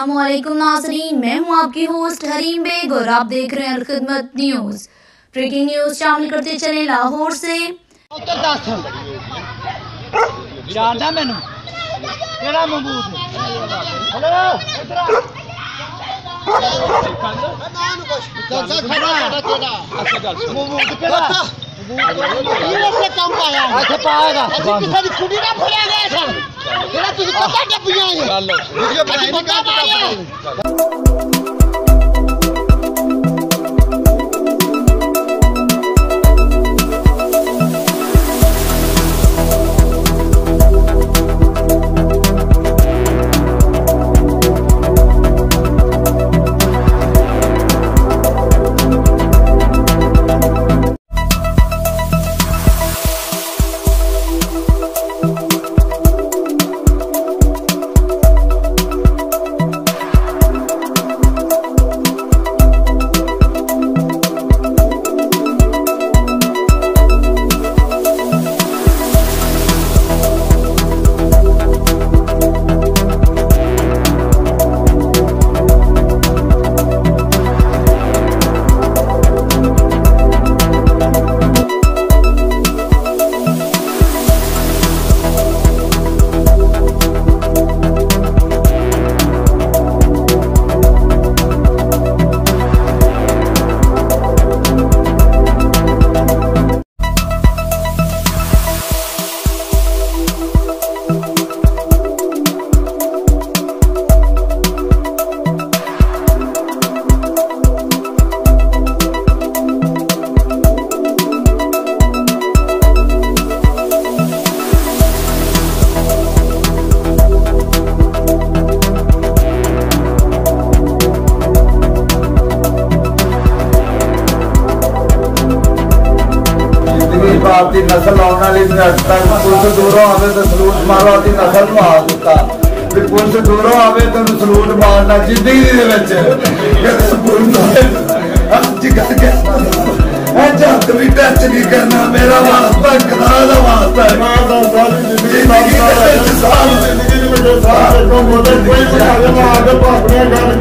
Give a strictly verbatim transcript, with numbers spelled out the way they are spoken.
अस्सलामुअलैकुम नाज़रीन, मैं हूं आपकी होस्ट हरीम बेग और आप देख रहे हैं खिदमत न्यूज़। ब्रेकिंग न्यूज़ शामिल करते चले लाहौर से। जानदा मैनू केड़ा महबूब हेलो इधर अच्छा गल महबूब केड़ा ये से काम पाया अच्छा पाएगा किसी दी कुड़ी ना फड़या गया था केड़ा तुझे पता डब्बियां है चल वीडियो बनाई नहीं का पता आपकी नस्ल आने वाली पुलिस दूरों आवे तो सलूट मारो आपकी नस्ल को आ दिता पुलिस दूरों आवे तो सलूट मारना जिंदगी जत भी टच नहीं करना मेरा वास्ता खुदा का वास्ता है